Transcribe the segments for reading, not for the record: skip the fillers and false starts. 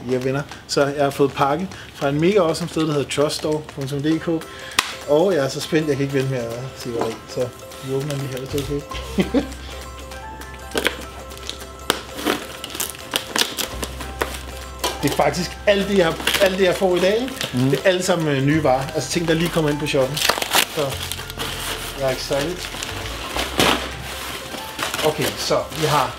I er venner. Så jeg har fået pakke fra en mega awesome sted, der hedder truststore.dk. Og jeg er så spændt, jeg kan ikke vente med at se hvad der er i. Så vi åbner den lige her, hvis det er okay. Det er faktisk alt det, jeg får i dag. Det er alle sammen nye varer. Altså ting, der lige kommer ind på shoppen. Så jeg er excited. Okay, så vi har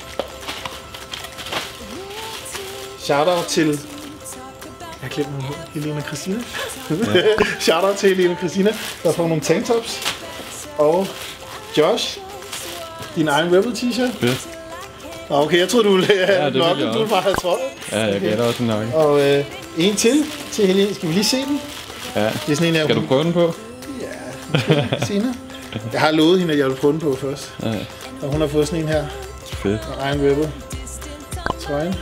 shoutout til... Jeg glemte Helena Christina. Shoutout til Helena Christina, der får nogle tanktops. Og Josh, din egen Rebel t-shirt. Ja. Okay, jeg troede, du ville lokke, du bare havde trøjet. Ja, jeg gætter også en nok. Og en til Helene. Skal vi lige se den? Ja. Det er sådan en, skal du prøve den på? Ja, senere. Jeg har lovet hende, at jeg vil prøve den på først. Ja. Og hun har fået sådan en her. Fedt. Og Iron Rebel trøjen.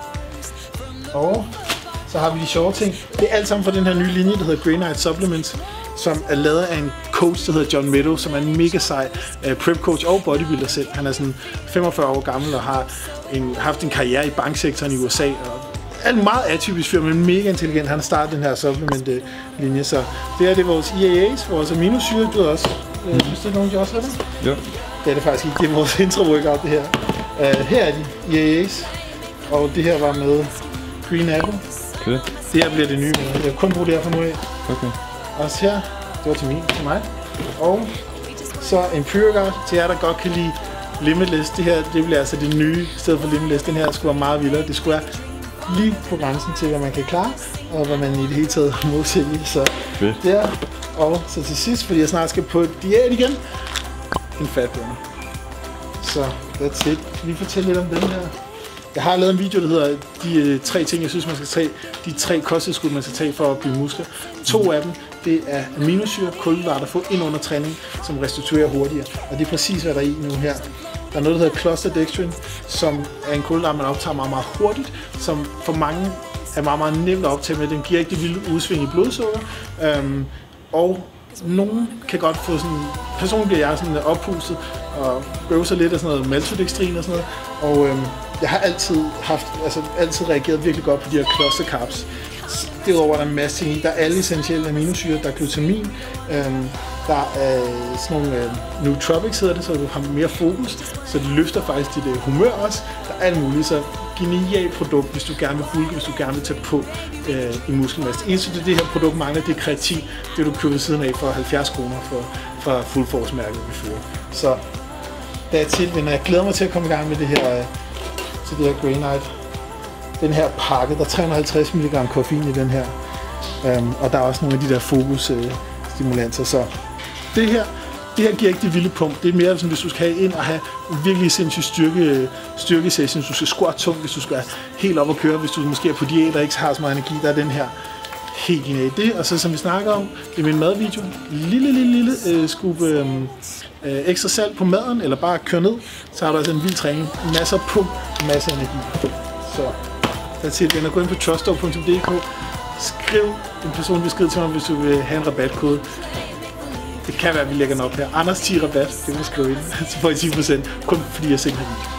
Og så har vi de sjove ting. Det er alt sammen fra den her nye linje, der hedder Grey Knight Supplements, som er lavet af en coach, der hedder John Meadow, som er en mega sej prep coach og bodybuilder selv. Han er sådan 45 år gammel og har haft en karriere i banksektoren i USA. Og er en meget atypisk fyr, men mega intelligent. Han har startet den her supplement-linje. Så det er vores EAAs, vores aminosyre. Du også. Synes du, nogen også har det? Jo. Det er det faktisk ikke. Det er vores intro-workout, det her. Her er de EAAs. Og det her var med Green Apple. Okay. Det her bliver det nye med. Jeg vil kun bruge det her fra nu af. Okay. Også her. Det var til mig. Og så en Pre-Workout til jer, der godt kan lide Limitless. Det her, det bliver altså det nye sted for Limitless. Den her skulle være meget vildere. Det skulle være lige på grænsen til, hvad man kan klare, og hvad man i det hele taget må sælge. Så der. Og så til sidst, fordi jeg snart skal på diæt igen, en fatburner. Så that's it. Lige fortælle lidt om den her. Jeg har lavet en video, der hedder de 3 ting, jeg synes, man skal tage. De 3 kosttilskud, man skal tage for at blive muskler. 2 af dem, det er aminosyre, kulhydrater, få ind under træning, som restituerer hurtigere. Og det er præcis, hvad der er i nu her. Der er noget, der hedder cluster dextrin, som er en kulhydrat, man optager meget, meget hurtigt, som for mange er meget, meget nemt at optage med. Den giver ikke det vilde udsving i blodsukker. Og nogen kan godt få sådan... Personligt bliver jeg sådan oppustet og bøvser lidt af sådan noget maltodextrin og sådan noget. Og jeg har altid reageret virkelig godt på de her cluster carbs. Derudover er der en masse ting i. Der er alle essentielle aminosyre, der er glutamin, der er sådan nogle nootropics hedder det, så du har mere fokus, så det løfter faktisk dit humør også. Der er alt muligt, så genialt produkt, hvis du gerne vil bulke, hvis du gerne vil tage på i muskelmasse. Det eneste, det her produkt mangler, det er kreatin, det du køber ved siden af for 70 kroner fra Full Force mærket vi fører. Så det er til, venner. Jeg glæder mig til at komme i gang med det her, til det her Grey Knight. Den her pakke, der er 350 mg koffein i den her, og der er også nogle af de der fokusstimulanser, så det her giver ikke det vilde pump. Det er mere som hvis du skal have ind og have virkelig sindssygt styrkesessions, hvis du skal squat tungt, hvis du skal helt op og køre, hvis du måske er på diæt og ikke har så meget energi, der er den her helt genial. Det, og så som vi snakker om i min madvideo, lille skub ekstra salt på maden, eller bare køre ned, så har du altså en vild træning, masser af pump, masser af energi. Så that's it. Gå ind på truststore.dk. Skriv en personlig besked til mig, hvis du vil have en rabatkode. Det kan være, at vi lægger den op her. Anders 10 rabat, det vil skrive ind. Så får I 10%, kun fordi jeg selv har video.